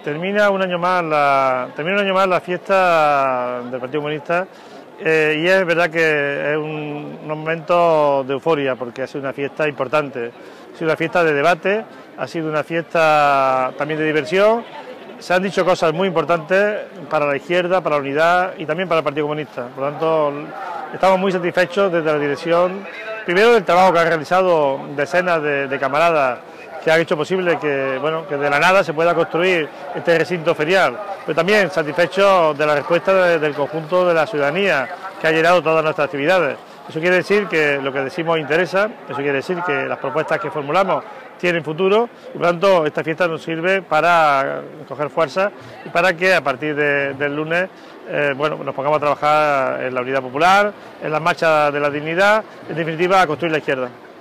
Termina un año más la fiesta del Partido Comunista y es verdad que es unos momentos de euforia porque ha sido una fiesta importante, ha sido una fiesta de debate, ha sido una fiesta también de diversión. Se han dicho cosas muy importantes para la izquierda, para la unidad y también para el Partido Comunista. Por lo tanto, estamos muy satisfechos desde la dirección, primero del trabajo que han realizado decenas de camaradas que han hecho posible que de la nada se pueda construir este recinto ferial, pero también satisfechos de la respuesta del conjunto de la ciudadanía que ha llenado todas nuestras actividades. Eso quiere decir que lo que decimos interesa, eso quiere decir que las propuestas que formulamos tienen futuro y por lo tanto esta fiesta nos sirve para coger fuerza y para que a partir del lunes nos pongamos a trabajar en la unidad popular, en las marchas de la dignidad, en definitiva a construir la izquierda.